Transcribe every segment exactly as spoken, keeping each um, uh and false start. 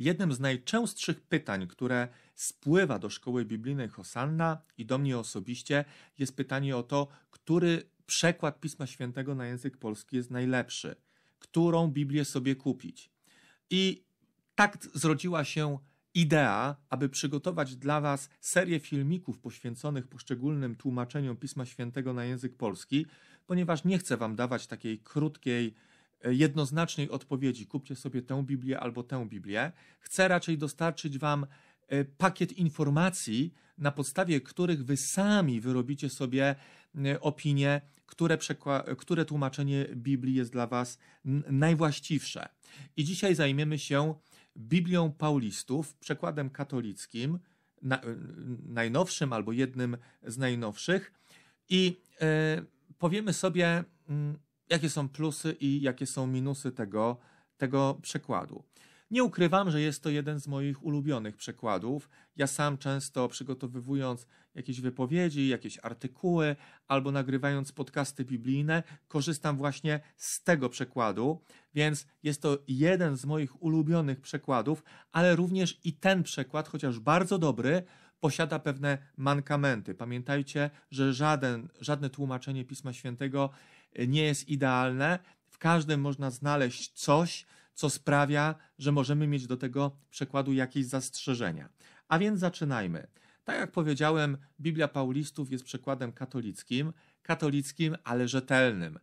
jednym z najczęstszych pytań, które spływa do szkoły biblijnej Hosanna i do mnie osobiście, jest pytanie o to, który przekład Pisma Świętego na język polski jest najlepszy, którą Biblię sobie kupić. I tak zrodziła się idea, aby przygotować dla Was serię filmików poświęconych poszczególnym tłumaczeniom Pisma Świętego na język polski, ponieważ nie chcę Wam dawać takiej krótkiej, jednoznacznej odpowiedzi, kupcie sobie tę Biblię albo tę Biblię. Chcę raczej dostarczyć Wam pakiet informacji, na podstawie których Wy sami wyrobicie sobie opinię, które, które tłumaczenie Biblii jest dla Was najwłaściwsze. I dzisiaj zajmiemy się Biblią Paulistów, przekładem katolickim, na, najnowszym albo jednym z najnowszych i e, powiemy sobie, m, jakie są plusy i jakie są minusy tego, tego przekładu. Nie ukrywam, że jest to jeden z moich ulubionych przekładów. Ja sam często przygotowywując jakieś wypowiedzi, jakieś artykuły albo nagrywając podcasty biblijne, korzystam właśnie z tego przekładu, więc jest to jeden z moich ulubionych przekładów, ale również i ten przekład, chociaż bardzo dobry, posiada pewne mankamenty. Pamiętajcie, że żaden, żadne tłumaczenie Pisma Świętego nie jest idealne. W każdym można znaleźć coś, co sprawia, że możemy mieć do tego przekładu jakieś zastrzeżenia. A więc zaczynajmy. Tak jak powiedziałem, Biblia Paulistów jest przekładem katolickim, katolickim, ale rzetelnym.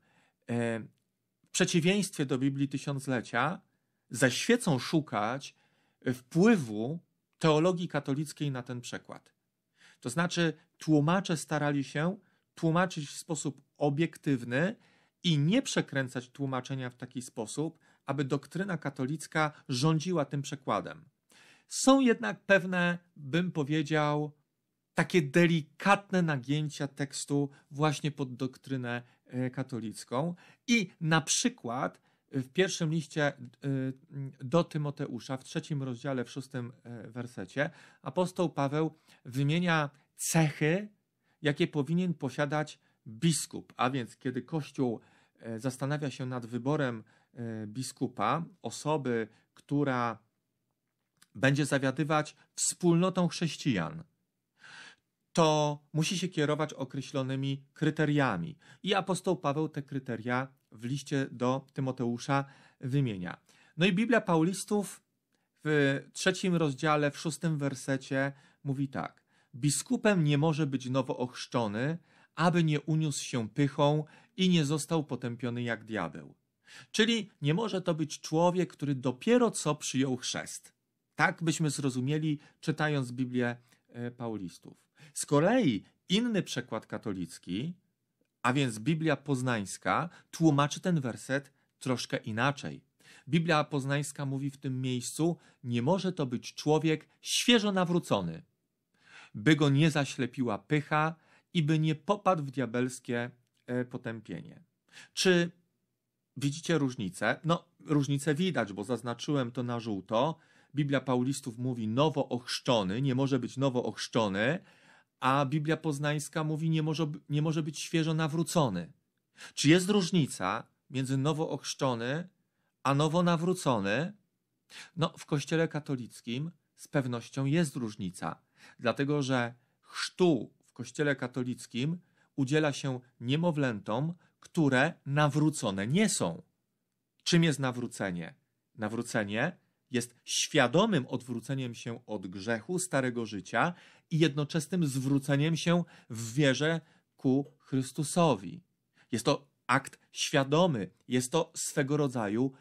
W przeciwieństwie do Biblii Tysiąclecia, ze świecą szukać wpływu teologii katolickiej na ten przekład. To znaczy, tłumacze starali się tłumaczyć w sposób obiektywny i nie przekręcać tłumaczenia w taki sposób, aby doktryna katolicka rządziła tym przekładem. Są jednak pewne, bym powiedział, takie delikatne nagięcia tekstu właśnie pod doktrynę katolicką i na przykład w pierwszym liście do Tymoteusza, w trzecim rozdziale, w szóstym wersecie, apostoł Paweł wymienia cechy, jakie powinien posiadać biskup, a więc kiedy Kościół zastanawia się nad wyborem biskupa, osoby, która będzie zawiadywać wspólnotą chrześcijan, to musi się kierować określonymi kryteriami. I apostoł Paweł te kryteria w liście do Tymoteusza wymienia. No i Biblia Paulistów w trzecim rozdziale, w szóstym wersecie mówi tak. Biskupem nie może być nowo ochrzczony, aby nie uniósł się pychą i nie został potępiony jak diabeł. Czyli nie może to być człowiek, który dopiero co przyjął chrzest. Tak byśmy zrozumieli, czytając Biblię Paulistów. Z kolei inny przekład katolicki, a więc Biblia Poznańska, tłumaczy ten werset troszkę inaczej. Biblia Poznańska mówi w tym miejscu, nie może to być człowiek świeżo nawrócony, by go nie zaślepiła pycha i by nie popadł w diabelskie potępienie. Czy widzicie różnicę? No, różnicę widać, bo zaznaczyłem to na żółto. Biblia Paulistów mówi nowo ochrzczony, nie może być nowo ochrzczony, a Biblia Poznańska mówi nie może, nie może być świeżo nawrócony. Czy jest różnica między nowo ochrzczony a nowo nawrócony? No, w Kościele katolickim z pewnością jest różnica, dlatego że chrztu w Kościele katolickim udziela się niemowlętom, które nawrócone nie są. Czym jest nawrócenie? Nawrócenie jest świadomym odwróceniem się od grzechu, starego życia i jednoczesnym zwróceniem się w wierze ku Chrystusowi. Jest to akt świadomy, jest to swego rodzaju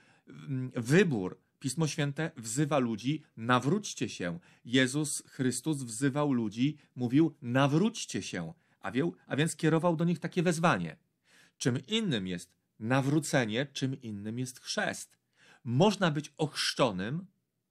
wybór. Pismo Święte wzywa ludzi, nawróćcie się. Jezus Chrystus wzywał ludzi, mówił, nawróćcie się, a, wie, a więc kierował do nich takie wezwanie. Czym innym jest nawrócenie, czym innym jest chrzest. Można być ochrzczonym,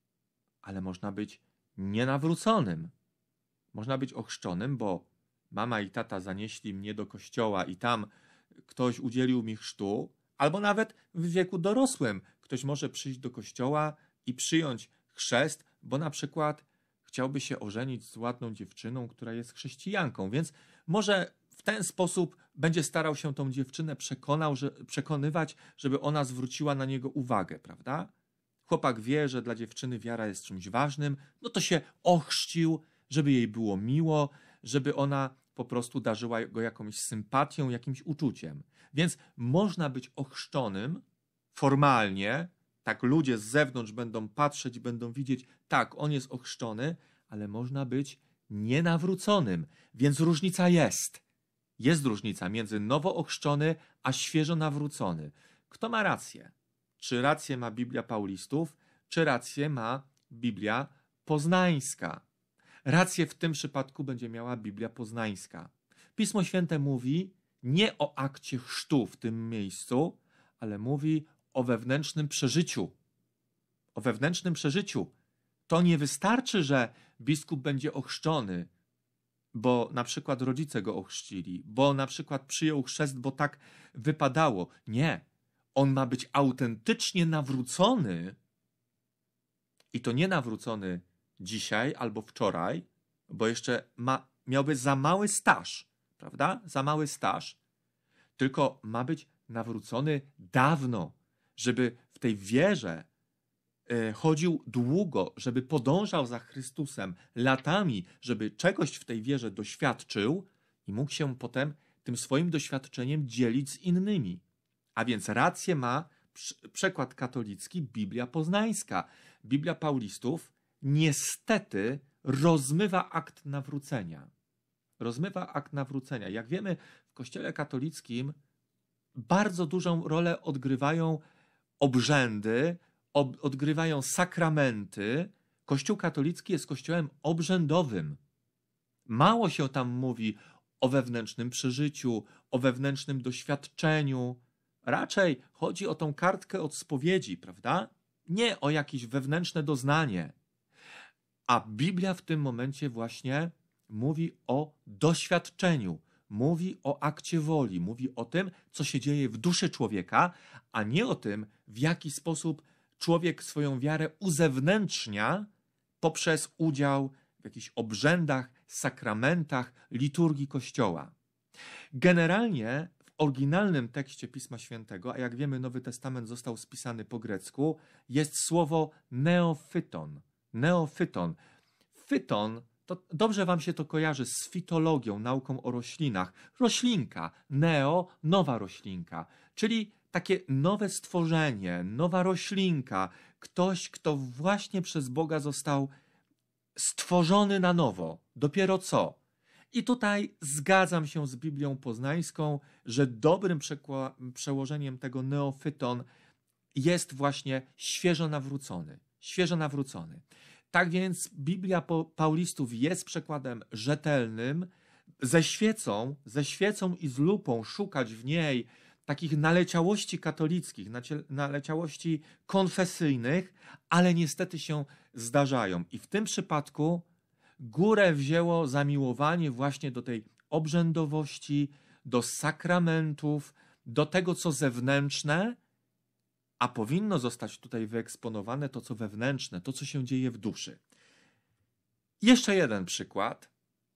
ale można być nienawróconym. Można być ochrzczonym, bo mama i tata zanieśli mnie do kościoła i tam ktoś udzielił mi chrztu, albo nawet w wieku dorosłym ktoś może przyjść do kościoła i przyjąć chrzest, bo na przykład chciałby się ożenić z ładną dziewczyną, która jest chrześcijanką, więc może w ten sposób będzie starał się tą dziewczynę przekonał, że, przekonywać, żeby ona zwróciła na niego uwagę, prawda? chłopak wie, że dla dziewczyny wiara jest czymś ważnym, no to się ochrzcił, żeby jej było miło, żeby ona po prostu darzyła go jakąś sympatią, jakimś uczuciem. Więc można być ochrzczonym formalnie, tak ludzie z zewnątrz będą patrzeć, będą widzieć, tak, on jest ochrzczony, ale można być nienawróconym, więc różnica jest. Jest różnica między nowo ochrzczony, a świeżo nawrócony. Kto ma rację? Czy rację ma Biblia Paulistów, czy rację ma Biblia Poznańska? Rację w tym przypadku będzie miała Biblia Poznańska. Pismo Święte mówi nie o akcie chrztu w tym miejscu, ale mówi o wewnętrznym przeżyciu. O wewnętrznym przeżyciu. To nie wystarczy, że biskup będzie ochrzczony, bo na przykład rodzice go ochrzcili, bo na przykład przyjął chrzest, bo tak wypadało. Nie. On ma być autentycznie nawrócony i to nie nawrócony dzisiaj albo wczoraj, bo jeszcze ma, miałby za mały staż, prawda? Za mały staż, tylko ma być nawrócony dawno, żeby w tej wierze y, chodził długo, żeby podążał za Chrystusem latami, żeby czegoś w tej wierze doświadczył i mógł się potem tym swoim doświadczeniem dzielić z innymi. A więc rację ma przekład katolicki Biblia Poznańska. Biblia Paulistów niestety rozmywa akt nawrócenia. Rozmywa akt nawrócenia. Jak wiemy, w Kościele katolickim bardzo dużą rolę odgrywają obrzędy, ob, odgrywają sakramenty. Kościół katolicki jest kościołem obrzędowym. Mało się tam mówi o wewnętrznym przeżyciu, o wewnętrznym doświadczeniu. Raczej chodzi o tą kartkę od spowiedzi, prawda? Nie o jakieś wewnętrzne doznanie. A Biblia w tym momencie właśnie mówi o doświadczeniu, mówi o akcie woli, mówi o tym, co się dzieje w duszy człowieka, a nie o tym, w jaki sposób człowiek swoją wiarę uzewnętrznia poprzez udział w jakichś obrzędach, sakramentach, liturgii Kościoła. Generalnie w oryginalnym tekście Pisma Świętego, a jak wiemy, Nowy Testament został spisany po grecku, jest słowo neofyton. Neofyton. Fyton, to dobrze wam się to kojarzy z fitologią, nauką o roślinach. Roślinka, neo, nowa roślinka, czyli takie nowe stworzenie, nowa roślinka, ktoś, kto właśnie przez Boga został stworzony na nowo, dopiero co. I tutaj zgadzam się z Biblią Poznańską, że dobrym przełożeniem tego neofyton jest właśnie świeżo nawrócony. Świeżo nawrócony. Tak więc Biblia Paulistów jest przekładem rzetelnym, ze świecą, ze świecą i z lupą szukać w niej takich naleciałości katolickich, naleciałości konfesyjnych, ale niestety się zdarzają. I w tym przypadku górę wzięło zamiłowanie właśnie do tej obrzędowości, do sakramentów, do tego, co zewnętrzne, a powinno zostać tutaj wyeksponowane to, co wewnętrzne, to, co się dzieje w duszy. Jeszcze jeden przykład.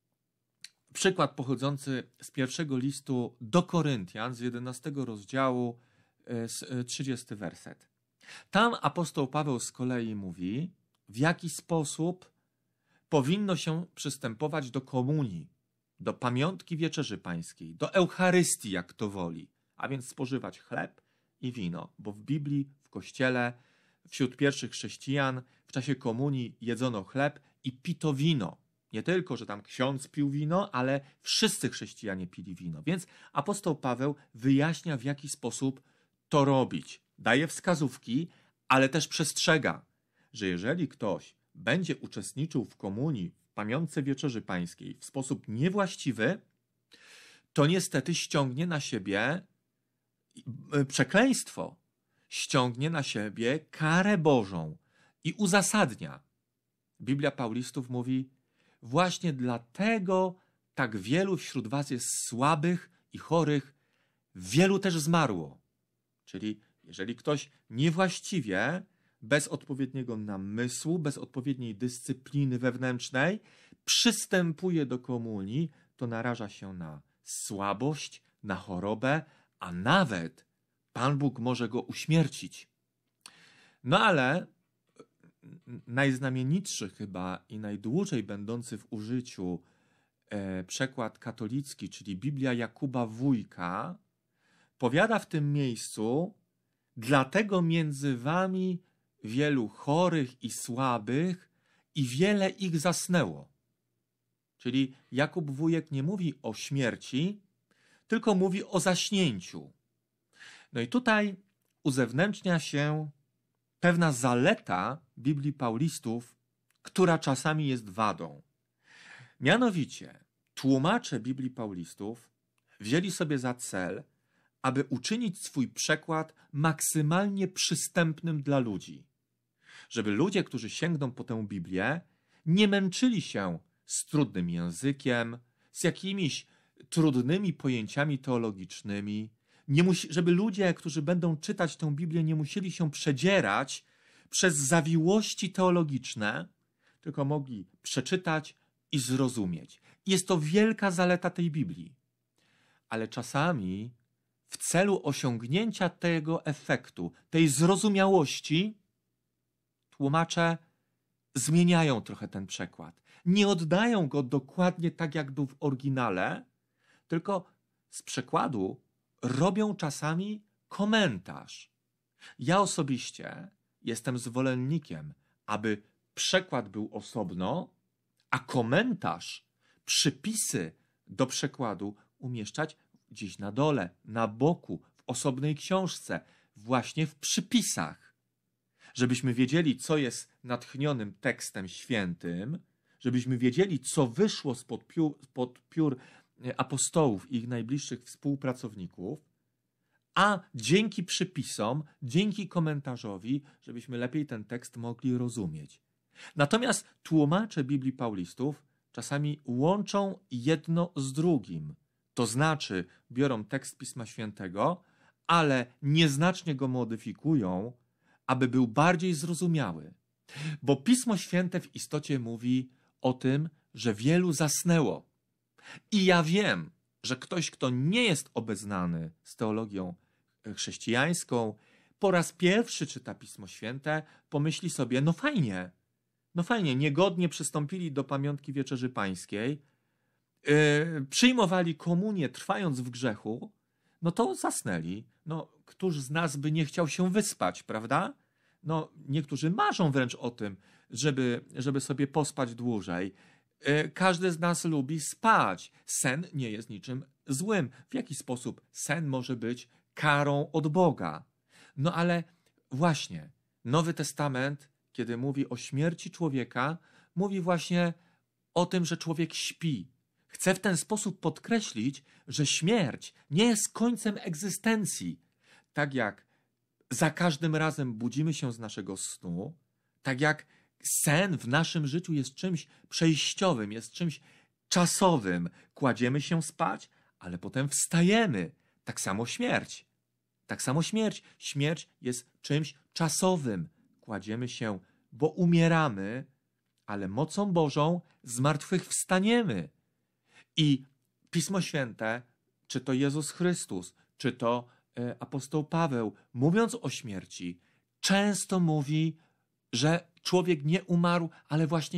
Przykład pochodzący z pierwszego listu do Koryntian, z jedenastego rozdziału, z trzydziesty werset. Tam apostoł Paweł z kolei mówi, w jaki sposób powinno się przystępować do komunii, do pamiątki wieczerzy pańskiej, do Eucharystii, jak kto woli, a więc spożywać chleb i wino, bo w Biblii, w Kościele, wśród pierwszych chrześcijan w czasie komunii jedzono chleb i pito wino. Nie tylko, że tam ksiądz pił wino, ale wszyscy chrześcijanie pili wino. Więc apostoł Paweł wyjaśnia, w jaki sposób to robić. Daje wskazówki, ale też przestrzega, że jeżeli ktoś będzie uczestniczył w komunii, w pamiątce wieczerzy pańskiej w sposób niewłaściwy, to niestety ściągnie na siebie przekleństwo, ściągnie na siebie karę Bożą i uzasadnia. Biblia Paulistów mówi, właśnie dlatego tak wielu wśród was jest słabych i chorych, wielu też zmarło. Czyli jeżeli ktoś niewłaściwie, bez odpowiedniego namysłu, bez odpowiedniej dyscypliny wewnętrznej przystępuje do komunii, to naraża się na słabość, na chorobę, a nawet Pan Bóg może go uśmiercić. No ale najznamienitszy chyba i najdłużej będący w użyciu e, przekład katolicki, czyli Biblia Jakuba Wójka, powiada w tym miejscu: dlatego między wami wielu chorych i słabych i wiele ich zasnęło. Czyli Jakub Wójek nie mówi o śmierci, tylko mówi o zaśnięciu. No i tutaj uzewnętrznia się pewna zaleta Biblii Paulistów, która czasami jest wadą. Mianowicie tłumacze Biblii Paulistów wzięli sobie za cel, aby uczynić swój przekład maksymalnie przystępnym dla ludzi. Żeby ludzie, którzy sięgną po tę Biblię, nie męczyli się z trudnym językiem, z jakimiś trudnymi pojęciami teologicznymi, nie musi, żeby ludzie, którzy będą czytać tę Biblię, nie musieli się przedzierać przez zawiłości teologiczne, tylko mogli przeczytać i zrozumieć. Jest to wielka zaleta tej Biblii. Ale czasami w celu osiągnięcia tego efektu, tej zrozumiałości, tłumacze zmieniają trochę ten przekład. Nie oddają go dokładnie tak, jak był w oryginale, tylko z przekładu robią czasami komentarz. Ja osobiście jestem zwolennikiem, aby przekład był osobno, a komentarz, przypisy do przekładu umieszczać gdzieś na dole, na boku, w osobnej książce, właśnie w przypisach. Żebyśmy wiedzieli, co jest natchnionym tekstem świętym, żebyśmy wiedzieli, co wyszło spod piór, spod piór apostołów i ich najbliższych współpracowników, a dzięki przypisom, dzięki komentarzowi, żebyśmy lepiej ten tekst mogli rozumieć. Natomiast tłumacze Biblii Paulistów czasami łączą jedno z drugim. To znaczy biorą tekst Pisma Świętego, ale nieznacznie go modyfikują, aby był bardziej zrozumiały. Bo Pismo Święte w istocie mówi o tym, że wielu zasnęło. I ja wiem, że ktoś, kto nie jest obeznany z teologią chrześcijańską, po raz pierwszy czyta Pismo Święte, pomyśli sobie: no fajnie, no fajnie, niegodnie przystąpili do pamiątki Wieczerzy Pańskiej, yy, przyjmowali komunię trwając w grzechu, no to zasnęli. No, któż z nas by nie chciał się wyspać, prawda? No, niektórzy marzą wręcz o tym, żeby, żeby sobie pospać dłużej. Każdy z nas lubi spać. Sen nie jest niczym złym. W jaki sposób sen może być karą od Boga? No ale właśnie Nowy Testament, kiedy mówi o śmierci człowieka, mówi właśnie o tym, że człowiek śpi. Chce w ten sposób podkreślić, że śmierć nie jest końcem egzystencji. Tak jak za każdym razem budzimy się z naszego snu, tak jak sen w naszym życiu jest czymś przejściowym, jest czymś czasowym. Kładziemy się spać, ale potem wstajemy. Tak samo śmierć. Tak samo śmierć. Śmierć jest czymś czasowym. Kładziemy się, bo umieramy, ale mocą Bożą zmartwychwstaniemy. I Pismo Święte, czy to Jezus Chrystus, czy to e, apostoł Paweł, mówiąc o śmierci, często mówi, że człowiek nie umarł, ale właśnie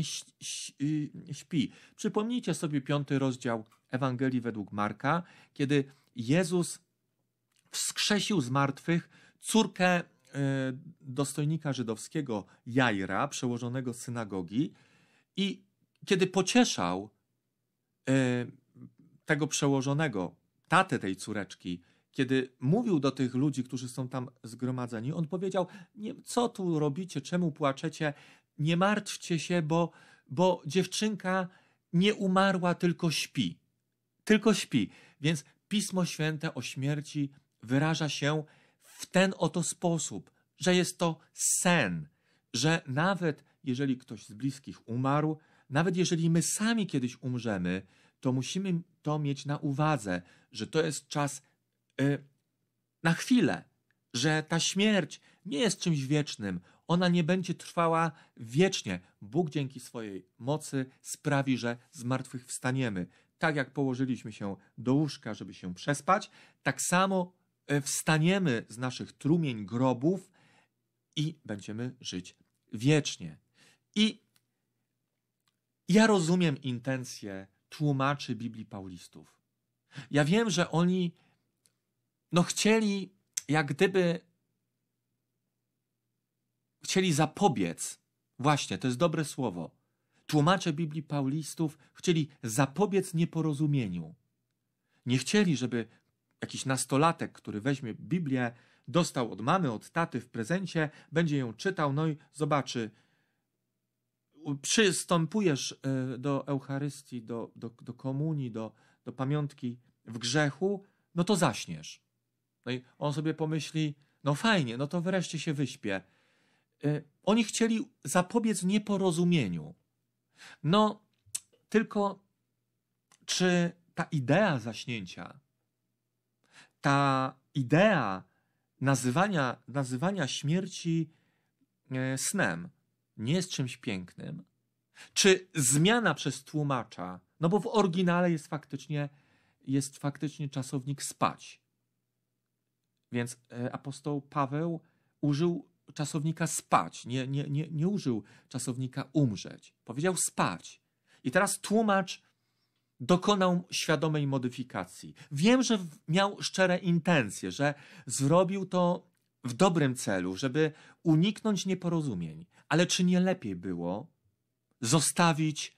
śpi. Przypomnijcie sobie piąty rozdział Ewangelii według Marka, kiedy Jezus wskrzesił z martwych córkę e, dostojnika żydowskiego Jaira, przełożonego synagogi, i kiedy pocieszał e, tego przełożonego, tatę tej córeczki, kiedy mówił do tych ludzi, którzy są tam zgromadzeni, on powiedział: nie, co tu robicie, czemu płaczecie, nie martwcie się, bo, bo dziewczynka nie umarła, tylko śpi. Tylko śpi. Więc Pismo Święte o śmierci wyraża się w ten oto sposób, że jest to sen, że nawet jeżeli ktoś z bliskich umarł, nawet jeżeli my sami kiedyś umrzemy, to musimy to mieć na uwadze, że to jest czas yy, na chwilę, że ta śmierć nie jest czymś wiecznym, ona nie będzie trwała wiecznie. Bóg dzięki swojej mocy sprawi, że zmartwychwstaniemy. Tak jak położyliśmy się do łóżka, żeby się przespać, tak samo wstaniemy z naszych trumień grobów i będziemy żyć wiecznie. I ja rozumiem intencje tłumaczy Biblii Paulistów. Ja wiem, że oni no chcieli jak gdyby chcieli zapobiec, właśnie, to jest dobre słowo, tłumacze Biblii Paulistów chcieli zapobiec nieporozumieniu. Nie chcieli, żeby jakiś nastolatek, który weźmie Biblię, dostał od mamy, od taty w prezencie, będzie ją czytał, no i zobaczy, przystępujesz do Eucharystii, do, do, do komunii, do, do pamiątki w grzechu, no to zaśniesz. No i on sobie pomyśli, no fajnie, no to wreszcie się wyśpię. Oni chcieli zapobiec nieporozumieniu. No, tylko czy ta idea zaśnięcia, ta idea nazywania, nazywania śmierci snem nie jest czymś pięknym? Czy zmiana przez tłumacza, no bo w oryginale jest faktycznie, jest faktycznie czasownik spać. Więc apostoł Paweł użył czasownika spać, nie, nie, nie, nie użył czasownika umrzeć. Powiedział spać. I teraz tłumacz dokonał świadomej modyfikacji. Wiem, że miał szczere intencje, że zrobił to w dobrym celu, żeby uniknąć nieporozumień. Ale czy nie lepiej było zostawić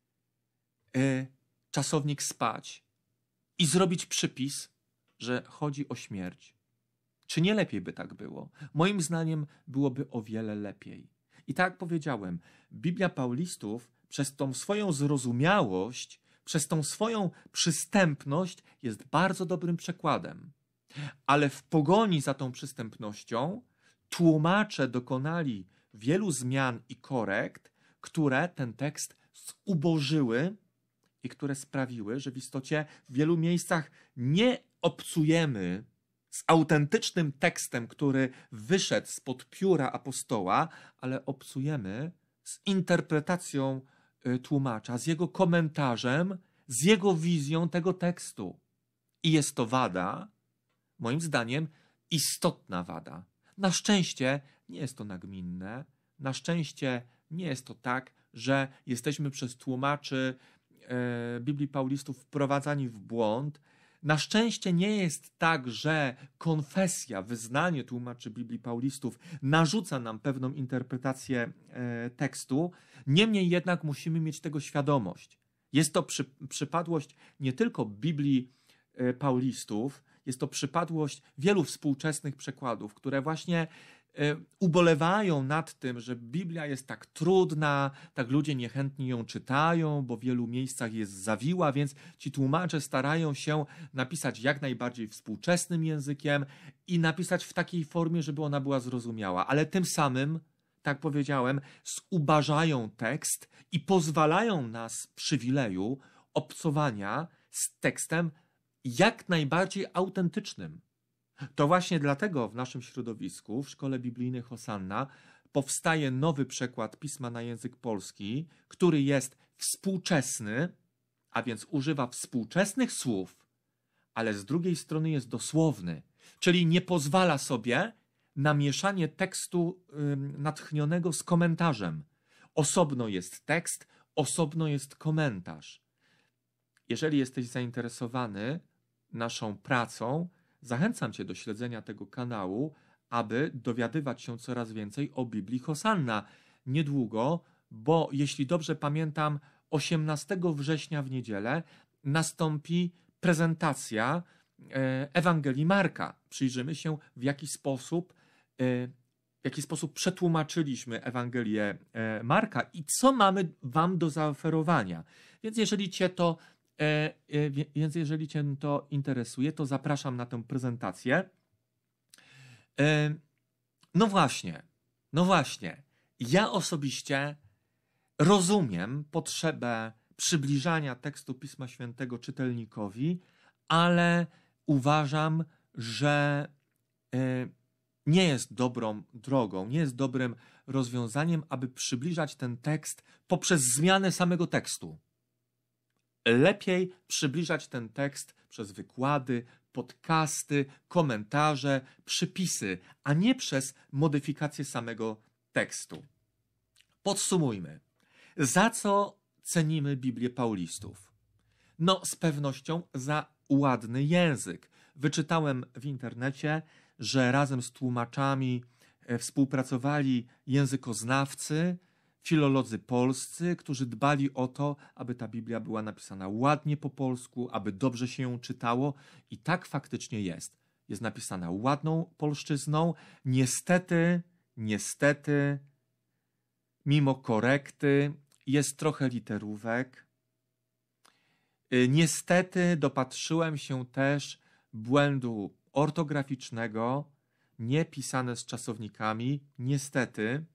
y, czasownik spać i zrobić przypis, że chodzi o śmierć? Czy nie lepiej by tak było? Moim zdaniem byłoby o wiele lepiej. I tak jak powiedziałem, Biblia Paulistów przez tą swoją zrozumiałość, przez tą swoją przystępność jest bardzo dobrym przekładem. Ale w pogoni za tą przystępnością tłumacze dokonali wielu zmian i korekt, które ten tekst zubożyły i które sprawiły, że w istocie w wielu miejscach nie obcujemy z autentycznym tekstem, który wyszedł spod pióra apostoła, ale obcujemy z interpretacją tłumacza, z jego komentarzem, z jego wizją tego tekstu. I jest to wada, moim zdaniem, istotna wada. Na szczęście nie jest to nagminne, na szczęście nie jest to tak, że jesteśmy przez tłumaczy e, Biblii Paulistów wprowadzani w błąd. Na szczęście nie jest tak, że konfesja, wyznanie tłumaczy Biblii Paulistów narzuca nam pewną interpretację e, tekstu. Niemniej jednak musimy mieć tego świadomość. Jest to przy, przypadłość nie tylko Biblii e, Paulistów, jest to przypadłość wielu współczesnych przekładów, które właśnie e, ubolewają nad tym, że Biblia jest tak trudna, tak ludzie niechętnie ją czytają, bo w wielu miejscach jest zawiła, więc ci tłumacze starają się napisać jak najbardziej współczesnym językiem i napisać w takiej formie, żeby ona była zrozumiała. Ale tym samym, tak powiedziałem, zubażają tekst i pozwalają nas przywileju obcowania z tekstem jak najbardziej autentycznym. To właśnie dlatego w naszym środowisku, w Szkole Biblijnej Hosanna, powstaje nowy przekład pisma na język polski, który jest współczesny, a więc używa współczesnych słów, ale z drugiej strony jest dosłowny, czyli nie pozwala sobie na mieszanie tekstu ym, natchnionego z komentarzem. Osobno jest tekst, osobno jest komentarz. Jeżeli jesteś zainteresowany naszą pracą, zachęcam Cię do śledzenia tego kanału, aby dowiadywać się coraz więcej o Biblii Hosanna. Niedługo, bo jeśli dobrze pamiętam, osiemnastego września w niedzielę nastąpi prezentacja Ewangelii Marka. Przyjrzymy się, w jaki sposób, w jaki sposób przetłumaczyliśmy Ewangelię Marka i co mamy Wam do zaoferowania. Więc jeżeli Cię to Więc jeżeli Cię to interesuje, to zapraszam na tę prezentację. No właśnie, no właśnie. Ja osobiście rozumiem potrzebę przybliżania tekstu Pisma Świętego czytelnikowi, ale uważam, że nie jest dobrą drogą, nie jest dobrym rozwiązaniem, aby przybliżać ten tekst poprzez zmianę samego tekstu. Lepiej przybliżać ten tekst przez wykłady, podcasty, komentarze, przypisy, a nie przez modyfikację samego tekstu. Podsumujmy. Za co cenimy Biblię Paulistów? No, z pewnością za ładny język. Wyczytałem w internecie, że razem z tłumaczami współpracowali językoznawcy, filolodzy polscy, którzy dbali o to, aby ta Biblia była napisana ładnie po polsku, aby dobrze się ją czytało i tak faktycznie jest. Jest napisana ładną polszczyzną. Niestety, niestety, mimo korekty, jest trochę literówek. Niestety dopatrzyłem się też błędu ortograficznego, nie pisane z czasownikami, niestety,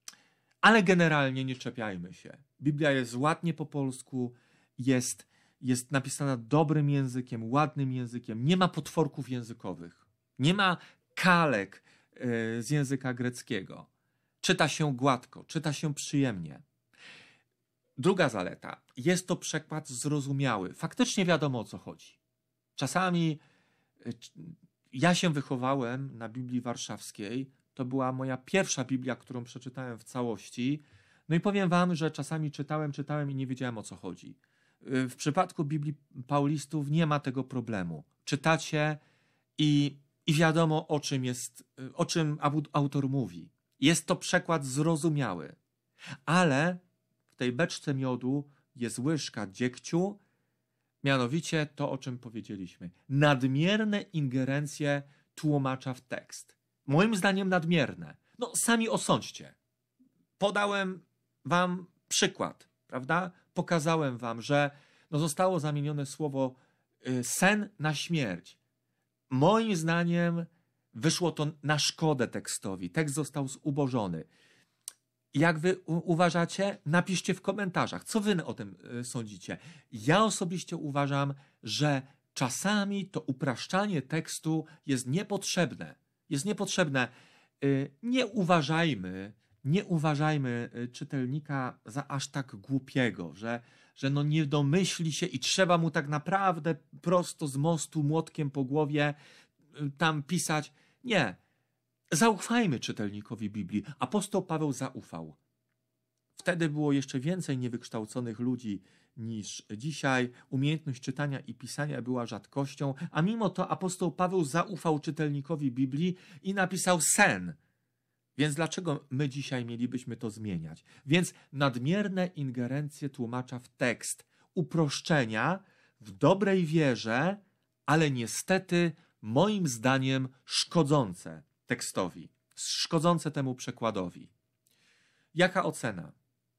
ale generalnie nie czepiajmy się. Biblia jest ładnie po polsku, jest, jest napisana dobrym językiem, ładnym językiem, nie ma potworków językowych, nie ma kalek y, z języka greckiego. Czyta się gładko, czyta się przyjemnie. Druga zaleta. Jest to przekład zrozumiały. Faktycznie wiadomo, o co chodzi. Czasami y, ja się wychowałem na Biblii Warszawskiej. To była moja pierwsza Biblia, którą przeczytałem w całości. No i powiem wam, że czasami czytałem, czytałem i nie wiedziałem, o co chodzi. W przypadku Biblii Paulistów nie ma tego problemu. Czytacie i, i wiadomo, o czym jest, o czym autor mówi. Jest to przekład zrozumiały. Ale w tej beczce miodu jest łyżka dziegciu, mianowicie to, o czym powiedzieliśmy. Nadmierne ingerencje tłumacza w tekst. Moim zdaniem nadmierne. No sami osądźcie. Podałem wam przykład, prawda? Pokazałem wam, że no, zostało zamienione słowo y, sen na śmierć. Moim zdaniem wyszło to na szkodę tekstowi. Tekst został zubożony. Jak wy uważacie? Napiszcie w komentarzach, co wy o tym y, sądzicie. Ja osobiście uważam, że czasami to upraszczanie tekstu jest niepotrzebne. Jest niepotrzebne. Y, nie uważajmy, nie uważajmy czytelnika za aż tak głupiego, że, że no nie domyśli się i trzeba mu tak naprawdę prosto z mostu młotkiem po głowie y, tam pisać. Nie. Zaufajmy czytelnikowi Biblii. Apostoł Paweł zaufał. Wtedy było jeszcze więcej niewykształconych ludzi niż dzisiaj. Umiejętność czytania i pisania była rzadkością, a mimo to apostoł Paweł zaufał czytelnikowi Biblii i napisał sen. Więc dlaczego my dzisiaj mielibyśmy to zmieniać? Więc nadmierne ingerencje tłumacza w tekst, uproszczenia w dobrej wierze, ale niestety moim zdaniem szkodzące tekstowi, szkodzące temu przekładowi. Jaka ocena?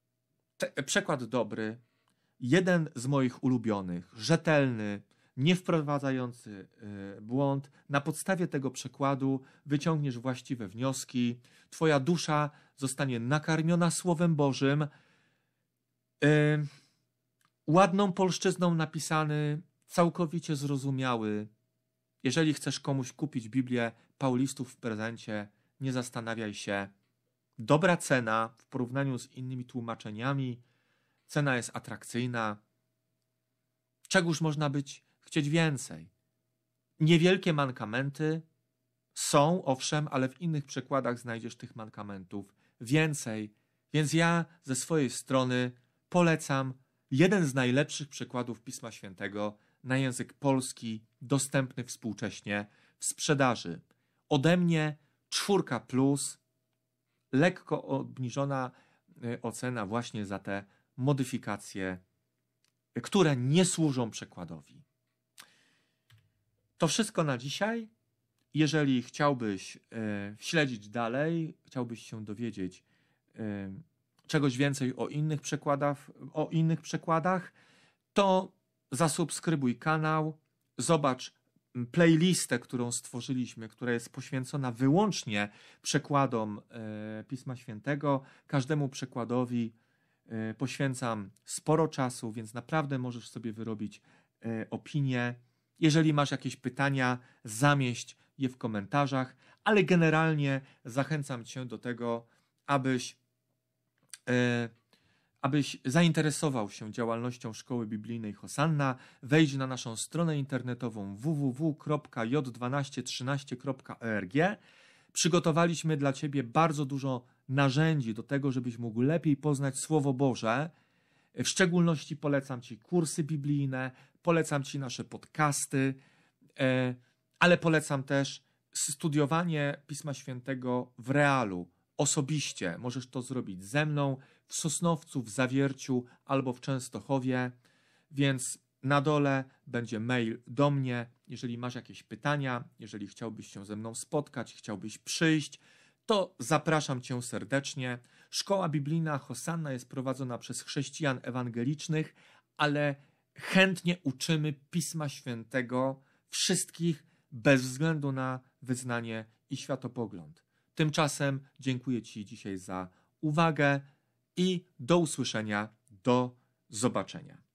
Te, przekład dobry, jeden z moich ulubionych, rzetelny, nie wprowadzający y, błąd. Na podstawie tego przekładu wyciągniesz właściwe wnioski, twoja dusza zostanie nakarmiona Słowem Bożym, y, ładną polszczyzną napisany, całkowicie zrozumiały. Jeżeli chcesz komuś kupić Biblię Paulistów w prezencie, nie zastanawiaj się. Dobra cena w porównaniu z innymi tłumaczeniami. Cena jest atrakcyjna. Czegoż można być chcieć więcej? Niewielkie mankamenty są, owszem, ale w innych przekładach znajdziesz tych mankamentów więcej. Więc ja ze swojej strony polecam jeden z najlepszych przekładów Pisma Świętego na język polski, dostępny współcześnie w sprzedaży. Ode mnie czwórka plus, lekko obniżona ocena właśnie za te modyfikacje, które nie służą przekładowi. To wszystko na dzisiaj. Jeżeli chciałbyś e, śledzić dalej, chciałbyś się dowiedzieć e, czegoś więcej o innych przekładach, o innych przekładach, to zasubskrybuj kanał, zobacz playlistę, którą stworzyliśmy, która jest poświęcona wyłącznie przekładom e, Pisma Świętego. Każdemu przekładowi e, poświęcam sporo czasu, więc naprawdę możesz sobie wyrobić e, opinię. Jeżeli masz jakieś pytania, zamieść je w komentarzach, ale generalnie zachęcam cię do tego, abyś, e, abyś zainteresował się działalnością Szkoły Biblijnej Hosanna. Wejdź na naszą stronę internetową w w w kropka j dwanaście trzynaście kropka org. Przygotowaliśmy dla ciebie bardzo dużo narzędzi do tego, żebyś mógł lepiej poznać Słowo Boże. W szczególności polecam Ci kursy biblijne, polecam Ci nasze podcasty, ale polecam też studiowanie Pisma Świętego w realu, osobiście. Możesz to zrobić ze mną w Sosnowcu, w Zawierciu albo w Częstochowie, więc na dole będzie mail do mnie. Jeżeli masz jakieś pytania, jeżeli chciałbyś się ze mną spotkać, chciałbyś przyjść, to zapraszam Cię serdecznie. Szkoła biblijna Hosanna jest prowadzona przez chrześcijan ewangelicznych, ale chętnie uczymy Pisma Świętego wszystkich bez względu na wyznanie i światopogląd. Tymczasem dziękuję Ci dzisiaj za uwagę i do usłyszenia, do zobaczenia.